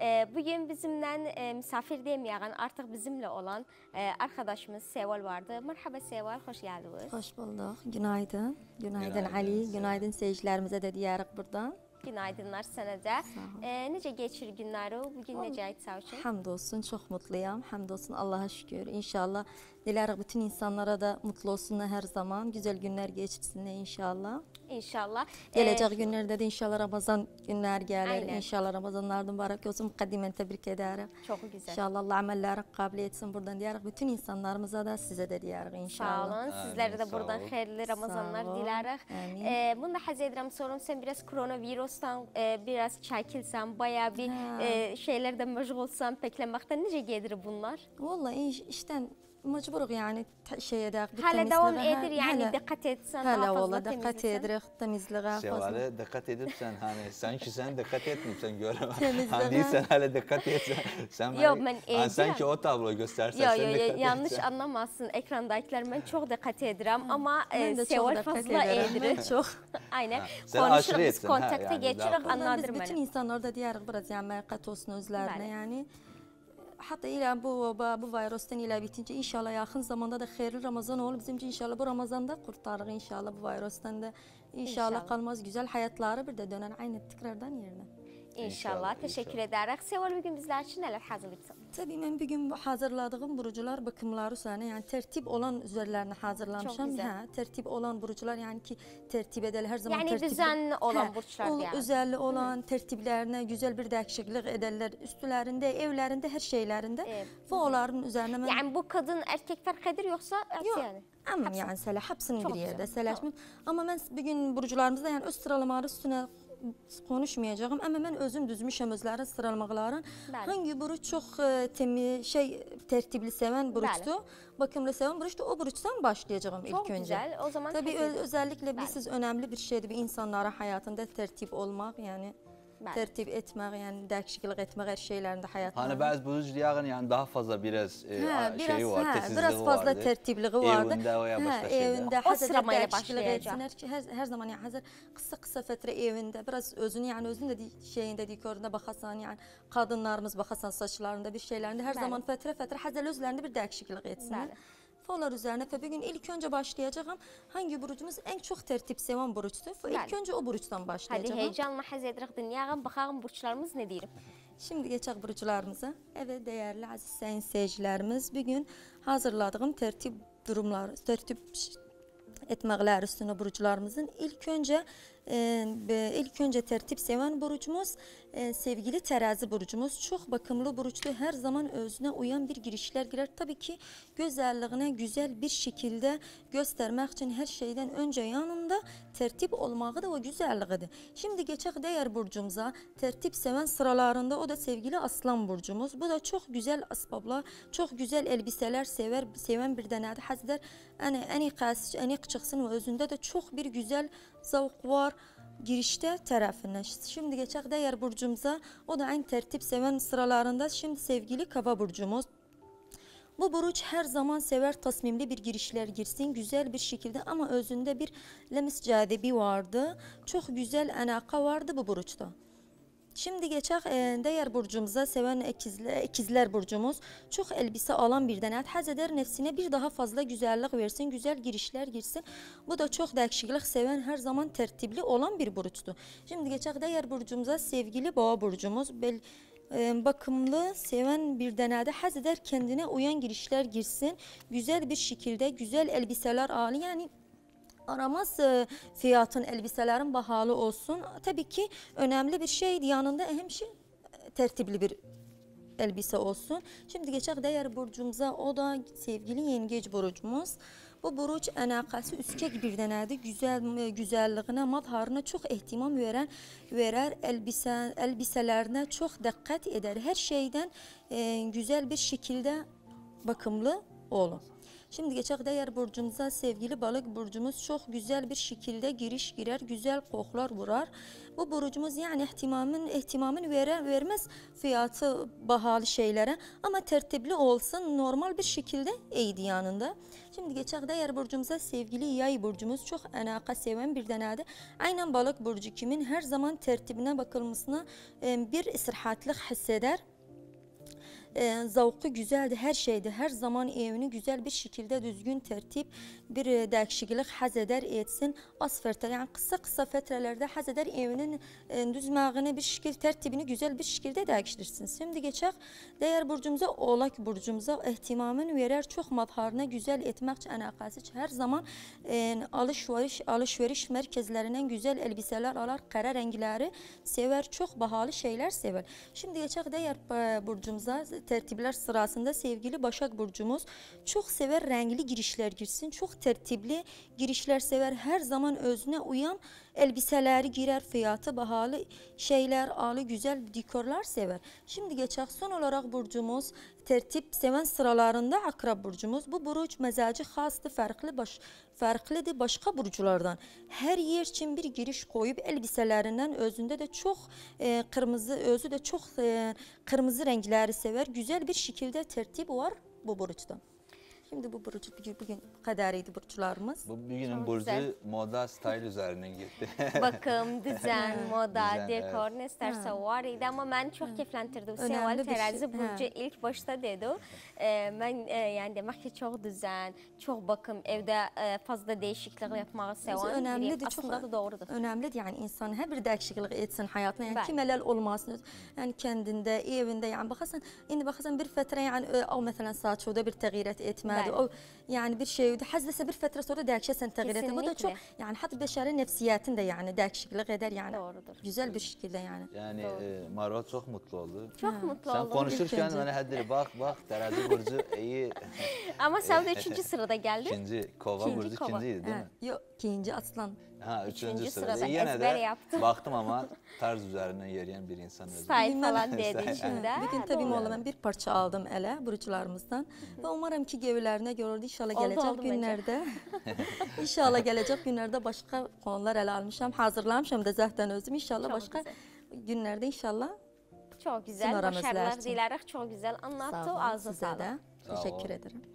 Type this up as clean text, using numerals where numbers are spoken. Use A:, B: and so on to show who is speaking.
A: Bugün bizimle misafir demeyeceğin artık bizimle olan arkadaşımız Seval vardı. Merhaba Seval, hoş geldiniz.
B: Hoş bulduk. Günaydın. Günaydın Ali. Günaydın seyircilerimize de diyerek buradan.
A: Günaydınlar sana da. Nece geçir günleri? Bugün nece ait sağ için?
B: Hamdolsun, çok mutluyum. Hamdolsun, Allah'a şükür. İnşallah dilerim bütün insanlara da mutlu olsunlar her zaman. Güzel günler geçirsinler inşallah.
A: İnşallah.
B: Gelecek günlerde de inşallah Ramazan günler gelir.
A: Aynen.
B: İnşallah Ramazanlardan mübarek olsun. Mukaddimen tebrik ederim.
A: Çok güzel.
B: İnşallah Allah amellerini kabul etsin buradan diyerek bütün insanlarımıza da size de diyerek inşallah.
A: Sağ olun. Sizlere de buradan hayırlı Ramazanlar dileriz. Bunu da haz ederim sorum. Sen biraz koronavirüsten biraz çekilsen, bayağı bir şeylerden meşgulsan, beklemekten nece gelir bunlar?
B: Vallahi işten mecburuk yani şeye de
A: hala devam edir yani dikkat etsen daha fazla
B: valla dikkat ederek temizliğe
C: Şevale dikkat edip sen hani sanki sen dikkat etmiyorsan göremem. Hani sen hala dikkat etsen sen
A: yok, ben
C: sanki o tabloyu göstersen sen
A: yok yanlış anlamazsın, ekrandakiler ben çok dikkat ederim ama Seval fazla edir.
B: Çok.
A: Aynen.
C: Konuşuruz,
A: kontakta geçirek anladır
B: beni. Bütün insanlar da diyerek biraz yani merkat olsun özlerine yani. Hatta ile bu virüsten ile bitince inşallah yakın zamanda da hayırlı Ramazan olur. Bizimce inşallah bu Ramazan'da kurtarır inşallah bu virüsten de. İnşallah kalmaz güzel hayatları bir de döner aynı tekrardan yerine.
A: İnşallah. Teşekkür ederiz. Seval bugün bizler için neler hazırlayacaksın?
B: Tabii ben bugün hazırladığım burucular bakımları üzerine yani tertip olan üzerlerine hazırlamışım. Tertip olan burucular yani ki tertip edelim her zaman.
A: Yani düzenli olan burçlar yani.
B: Özelli olan tertiplerine güzel bir değişiklik ederler. Üstlerinde, evlerinde, her şeylerinde. Ve onların üzerine.
A: Yani bu kadın erkek fark eder yoksa yani?
B: Ama yani hepsinin bir yerde selaşmış. Ama ben bugün burucularımızda yani öz sıralamaları üstüne konuşmayacağım ama ben özüm düzmüşəm özlərin sıralamaların. Hangi buruç çok tertibli seven buruçtu, bakımlı seven buruçtu. O buruçtan başlayacağım ilk önce.
A: Çok güzel. O zaman
B: tabii özellikle bilirsiniz önemli bir şeydir bir insanlara hayatında tertip olmak yani. Tertip etmek yani değişiklik etmek her şeylerinde hayatında.
C: Hani bazı burucuların yani daha fazla biraz şeyi var, tezizliği
B: biraz fazla
C: vardı.
B: Tertipliği vardı.
C: Evinde veya başka şeyler.
B: Evinde
A: o sıramayla başlayacak.
B: Her zaman yani hazır kısa fetre evinde biraz özünü yani özünün de şeyinde dekorunda bakasan yani kadınlarımız bakasan saçlarında bir şeylerinde her zaman fetre hazır özlerinde bir değişiklik etsinler. Folar üzerine ve bugün ilk önce başlayacağım. Hangi burucumuz en çok tertip seven buruçtu? İlk önce o buruçtan başlayacağım.
A: Hadi heyecanla haz ederek dinleyelim. Bakalım burçlarımız ne diyelim?
B: Şimdi geçelim buruçlarımıza. Evet değerli aziz sayın seyircilerimiz bugün hazırladığım tertip durumları, tertip etmekler üstüne buruçlarımızın ilk önce tertip seven burucumuz sevgili terazi burucumuz çok bakımlı buruçlu her zaman özüne uyan bir girişler girer tabii ki güzelliğine güzel bir şekilde göstermek için her şeyden önce yanında tertip olmağı da o güzelliğidir. Şimdi geçek diğer burcumuza tertip seven sıralarında o da sevgili aslan burcumuz. Bu da çok güzel asbablar, çok güzel elbiseler seven bir denedir. Hazır en çıksın ve özünde de çok bir güzel zavk var girişte tarafına. Şimdi geçek diğer burcumuza o da aynı tertip seven sıralarında şimdi sevgili kova burcumuz. Bu buruç her zaman sever tasmimli bir girişler girsin güzel bir şekilde ama özünde bir lemis cazibi vardı. Çok güzel anaka vardı bu buruçta. Şimdi geçek diğer burcumuza seven ikizler burcumuz çok elbise alan bir denet haz eder nefsine bir daha fazla güzellik versin güzel girişler girsin bu da çok değişiklik seven her zaman tertipli olan bir buruçtu. Şimdi geçek diğer burcumuza sevgili boğa burcumuz bakımlı seven bir denede haz eder kendine uyan girişler girsin güzel bir şekilde güzel elbiseler alı yani aramaz fiyatın elbiselerin bahalı olsun. Tabii ki önemli bir şey yanında hem şey tertipli bir elbise olsun. Şimdi geçek diğer burcumuza o da sevgili yengeç burcumuz. Bu buruç anakası üskek bir denedir. Güzelliğine, mazharına çok ihtimam verer elbiselerine çok dikkat eder. Her şeyden güzel bir şekilde bakımlı olun. Şimdi geçək diğer burcumuza. Sevgili balık burcumuz çok güzel bir şekilde giriş girer, güzel koklar vurar. Bu burcumuz yani ihtimamın vermez fiyatı bahalı şeylere ama tertipli olsun, normal bir şekilde eğdi yanında. Şimdi geçək diğer burcumuza. Sevgili yay burcumuz çok enaka seven bir denedir. Aynen balık burcu kimin her zaman tertibine bakılmasına bir istirhatlık hisseder. Zavqı güzeldir, her şeydir. Her zaman evini güzel bir şekilde düzgün tertip bir değişiklik haz eder etsin. Az fetره yani kısa fetrelerde haz eder evinin düzmağını bir şekilde tertibini güzel bir şekilde değiştirsin. Şimdi geçək diğer burcumuza. Oğlak burcumuza ihtimamın verer çok mazharına güzel etmek için alakası her zaman alışveriş merkezlerinden güzel elbiseler alar, kara renkleri sever, çok bahalı şeyler sever. Şimdi geçək diğer burcumuza. Tertipler sırasında sevgili Başak burcumuz çok sever renkli girişler girsin. Çok tertipli girişler sever. Her zaman özüne uyan elbiseleri girer. Fiyatı bahalı şeyler, alı güzel dekorlar sever. Şimdi geçək son olarak burcumuz tertip seven sıralarında Akrep burcumuz. Bu burç mezacı xastır, farklıdır başka burculardan. Her yer için bir giriş koyup elbiselerinden özünde de çok özü de çok kırmızı renkleri sever. Güzel bir şekilde tertip var bu burçta. Şimdi bu burcu bugün kadarıydı burçlarımız.
C: Bu bugünün burcu moda, style üzerine gitti.
A: Bakım, düzen, moda, dekor ne isterse var idi ama ben çok keyiflendirdim. Seval terazi burcu ilk başta dedi. Ben yani demek ki çok düzen, çok bakım, evde fazla değişiklik yapmayı seven biriyim. Aslında da doğrudur.
B: Önemlidir yani insan her bir değişiklik etsin hayatına. Yani kimeler olmasın. Yani kendinde, evinde yani bakarsan, indi bakarsan bir fetre yani o mesela saçında bir tağyirat etmedi. O yani bir şey hazlese bir fetre sonra değişirsen tağyirat. Bu da çok yani hatta beşeri nefsiyetinde yani değişiklik eder yani.
A: Doğrudur.
B: Güzel bir şekilde yani.
C: Yani Marwa çok mutlu oldu.
A: Çok mutlu oldum.
C: Sen konuşurken bana hadi bak terazi burcu iyi.
A: Ama sen de 3. sırada geldin.
C: İkinci kova burcu ikinciydi değil mi?
B: Yok ikinci aslan.
C: Ha, üçüncü
A: sırada
C: yine
A: ezber
C: de
A: yaptım.
C: Baktım ama tarz üzerine yürüyen bir insan.
A: Style falan dedi içinde.
B: Bugün tabii ben bir parça aldım ele burçlarımızdan. Ve umarım ki gevlerine görüldü. İnşallah gelecek günlerde. İnşallah gelecek günlerde başka konular ele almışam. Hazırlamışam da zaten özüm. İnşallah
A: Çok
B: başka
A: güzel.
B: günlerde inşallah.
A: Çok güzel. Başarılar dileyerek çok güzel anlattı. Ağzına sağlık.
B: Teşekkür ederim.